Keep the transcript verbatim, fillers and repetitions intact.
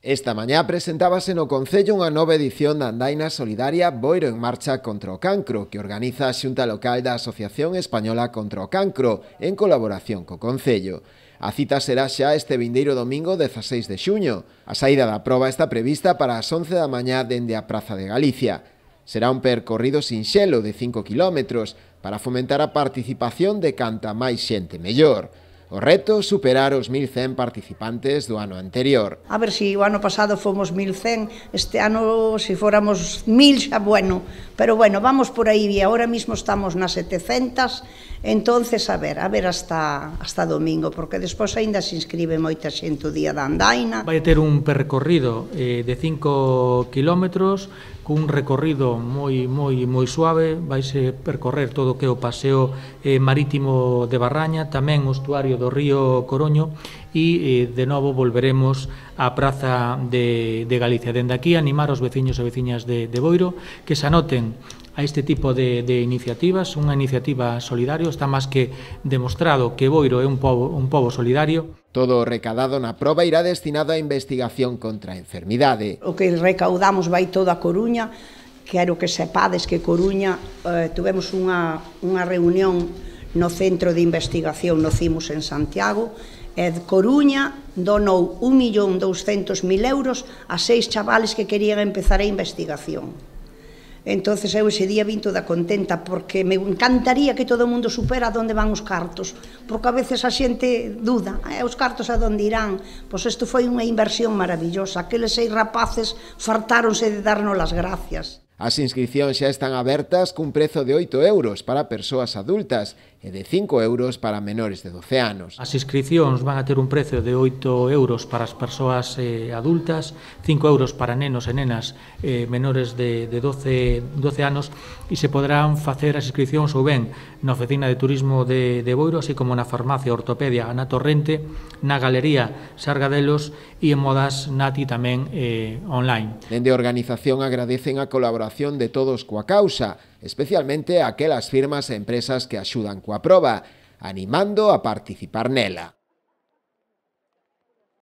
Esta mañá presentábase no Concello unha nova edición da andaina solidaria Boiro en Marcha contra o Cancro, que organiza a Xunta Local da Asociación Española contra o Cancro, en colaboración co Concello. A cita será xa este vindeiro domingo dezaseis de xuño. A saída da proba está prevista para as once da mañá dende a Praza de Galicia. Será un percorrido sinxelo de cinco kilómetros para fomentar a participación de canta máis xente mellor. O reto, superar os mil cen participantes do ano anterior. A ver se si o ano pasado fomos mil cen, este ano se si fóramos mil xa bueno, pero bueno, vamos por aí e agora mismo estamos nas setecentas, entonces a ver, a ver hasta, hasta domingo, porque despois aínda se inscribe moita xente o día da andaina. Vai ter un percorrido eh, de cinco kilómetros, cun recorrido moi moi moi suave, vaise percorrer todo o que é o paseo eh, marítimo de Barraña, tamén o estuario do río Coroño e eh, de novo volveremos á Praza de, de Galicia. Dende aquí animar aos veciños e veciñas de, de Boiro que se anoten a este tipo de, de iniciativas, unha iniciativa solidaria, está máis que demostrado que Boiro é un pobo, un pobo solidario. Todo o recadado na proba irá destinado á investigación contra a enfermidade. O que recaudamos vai toda a Coruña, quero que sepades que Coruña eh, tuvemos unha, unha reunión no Centro de Investigación no Cimos en Santiago, e Coruña donou un millón douscentos mil euros a seis chavales que querían empezar a investigación. Entonces eu ese día vin toda contenta porque me encantaría que todo o mundo supera onde van os cartos, porque a veces a xente duda, eh, os cartos a onde irán. Pois isto foi unha inversión maravillosa, aqueles seis rapaces fartáronse de darnos as gracias. As inscripcións xa están abertas cun prezo de oito euros para persoas adultas e de cinco euros para menores de doce anos. As inscripcións van a ter un prezo de oito euros para as persoas eh, adultas, cinco euros para nenos e nenas eh, menores de, de doce, doce anos, e se poderán facer as inscripcións ou ben na Oficina de Turismo de, de Boiro, así como na Farmacia Ortopedia Ana Torrente, na Galería Sargadelos e en Modas Nati tamén eh, online. Dende a organización agradecen a colaboración de todos coa causa, especialmente aquelas firmas e empresas que axudan coa proba, animando a participar nela.